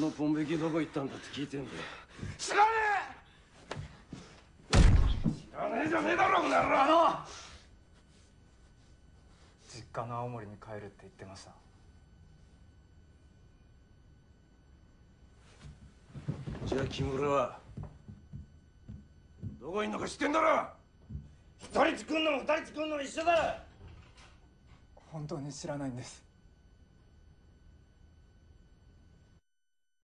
のポンベキどこ行ったんだって聞いてんだよ。 知らね知らねえじゃねえだろこの野郎。 実家の青森に帰るって言ってました。 じゃあ木村はどこいんのか知ってんだろ。一人作んのも二人作んのも一緒だ。 本当に知らないんです。